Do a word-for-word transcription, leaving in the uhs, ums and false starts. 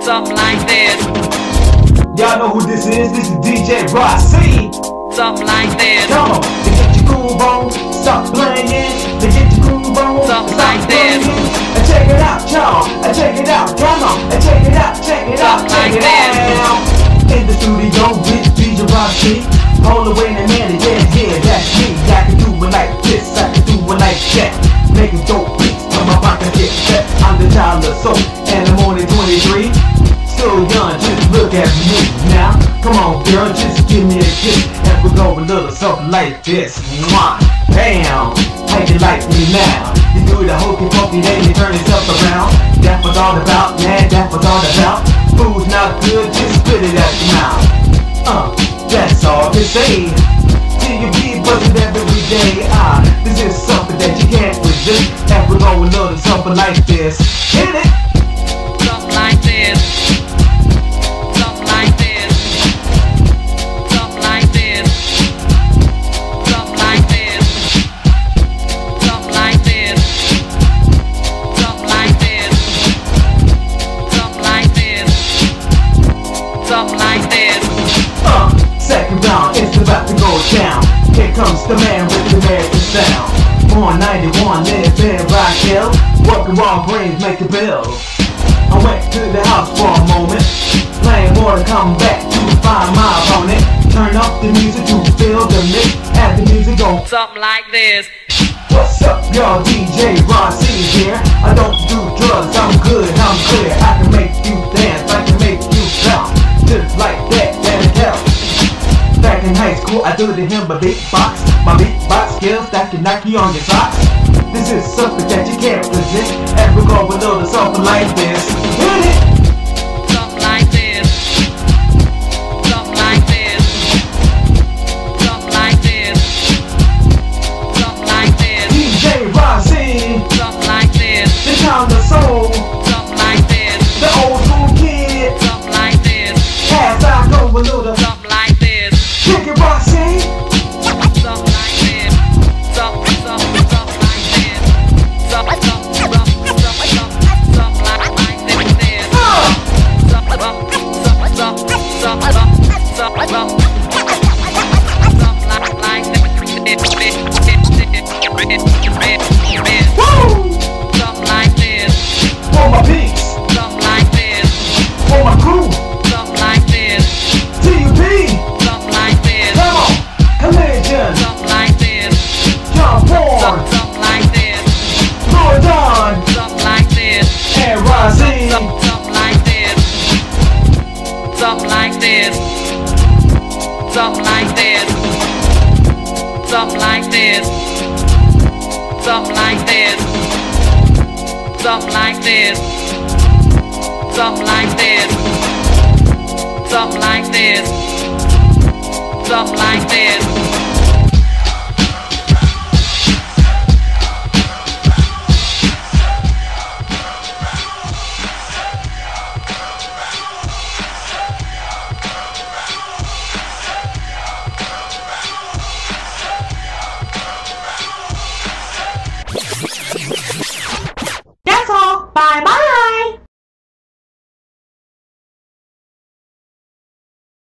something like this. Y'all know who this is, this is D J Rossi. Something like this. Come on, to get your groove on, stop playing. To get your groove on, Something stop like this. playing. And check it out, y'all, and check it out, come on, and check it out, check it out, check Something it like out. In the studio with D J Rossi. All the way in the man, yeah, yeah, that's me. I can do it like this, I can do it like that. Making dope beats, till my pocket get set. I'm the child of soul, and I'm only twenty-three. Still young, just look at me now. Come on, girl, just give me a kiss, and we'll go a little something like this. Mwah, bam, how you like me now? You do the hokey pokey, then you turn yourself around. That was all about, man, that was all about. Food's not good, just spit it out your mouth. Uh, that's all to say. Till you be buzzing every day. Ah, this is something that you can't resist. And we're going a little something like this. Hit it! Something like this. Something like this. Something like this. Something like this. Something like this. Something like this. Something like this. Something like this. Uh, second round, it's about to go down. Here comes the man with the American sound. On ninety-one, live in Rock Hill. Working raw brains, make a bill. I went to the house for a moment, playing more to come back to find my opponent. Turn up the music to feel the mix, have the music go. Something like this. What's up, y'all? D J Rossi here. I don't do drugs, I'm good, I'm clear. I can make you dance, I can make you bounce, just like that, that it helps. Back in high school, I do to him a beatbox. My beatbox skills that can knock you on your socks. This is something that you can't resist, and we're going to do something like this. Hit it! Something like this. Something like this. Something like this. Something like this. D J Rossi, Something like this. the town of soul, Something like this. the old school kid. Something like this. As I go a little, Something like this. kick it, Rossi. Something like this. Something, something, something like this. Something, something, something, something, something, something like like this. Uh, Something, something, something, something, something, something, something like like this. woo! Something like this. For my peeps, Something like this. for my crew, Something like this. T U P. Something like this. Come on, Collision, Something like this. John Porn, Something, something like this. Lord Don, Something like this. and Rossi. Something, something like this. Something like this. Something like this. Something like this. Something like this. Something like this. Something like this. Something like this. Something like this.